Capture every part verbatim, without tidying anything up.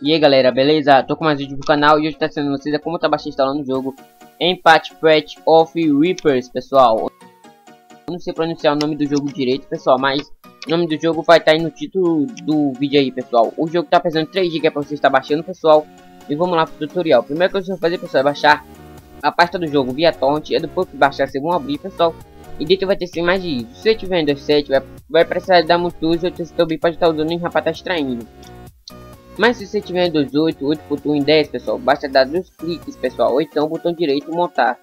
E aí galera, beleza? Tô com mais vídeo no canal e hoje tá sendo vocês como tá baixando instalando o jogo Empathy Path of Reapers, pessoal. Eu não sei pronunciar o nome do jogo direito, pessoal, mas o nome do jogo vai estar aí no título do vídeo aí, pessoal. O jogo tá pesando três gigas pra você estar baixando, pessoal. E vamos lá pro tutorial. Primeiro que vocês vão fazer, pessoal, é baixar a pasta do jogo via torrent. E depois que baixar, vocês vão abrir, pessoal. E dentro vai ter sim mais de isso. Se você tiver Windows sete, vai, vai precisar dar muito uso. Você também pode estar usando e rapaz tá extraindo. Mas se você tiver Windows oito, oito ponto um e dez, pessoal, basta dar dois cliques, pessoal, ou então botão direito montar.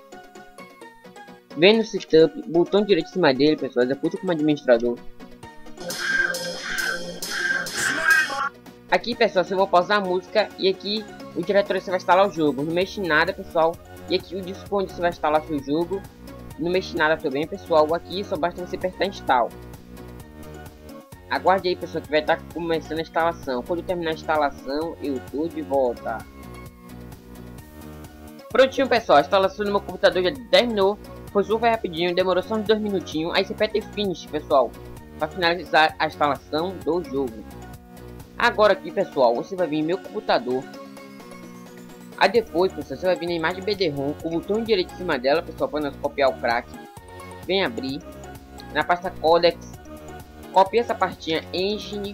Vem no setup, botão direito em cima dele, pessoal, executa como administrador. Aqui, pessoal, você vai pausar a música e aqui o diretório você vai instalar o jogo. Não mexe em nada, pessoal. E aqui o disco onde você vai instalar seu jogo. Não mexe em nada também, pessoal. Aqui só basta você apertar install. Aguarde aí, pessoal, que vai estar começando a instalação. Quando terminar a instalação, eu tô de volta. Prontinho, pessoal, a instalação do meu computador já terminou. Foi super rapidinho, demorou só uns dois minutinhos. Aí você aperta finish, pessoal, para finalizar a instalação do jogo. Agora aqui, pessoal, você vai vir em meu computador. Aí depois, pessoal, você vai vir na imagem B D ROM com o botão direito em cima dela, pessoal, para nós copiar o crack. Vem abrir na pasta codex. Copia essa pastinha engine,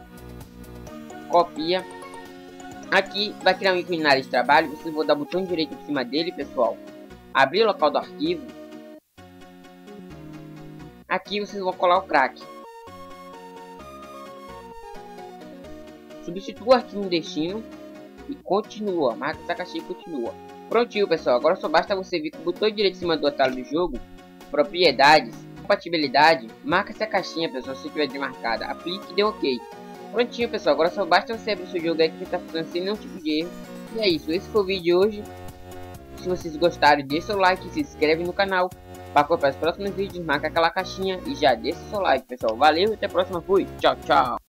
copia. Aqui vai criar um ícone na área de trabalho. Vocês vão dar botão direito em cima dele, pessoal. Abrir o local do arquivo. Aqui vocês vão colar o crack. Substitua o arquivo no destino e continua. Marca essa caixinha e continua. Prontinho, pessoal. Agora só basta você vir com o botão direito em cima do atalho do jogo, propriedades, compatibilidade, marca essa caixinha, pessoal, se tiver demarcada, aplique e dê ok. Prontinho, pessoal, agora só basta você abrir o seu jogo aí que está funcionando sem nenhum tipo de erro. E é isso, esse foi o vídeo de hoje. Se vocês gostaram, deixe seu like, se inscreve no canal para acompanhar os próximos vídeos, marca aquela caixinha e já deixa seu like, pessoal. Valeu, até a próxima, fui, tchau, tchau.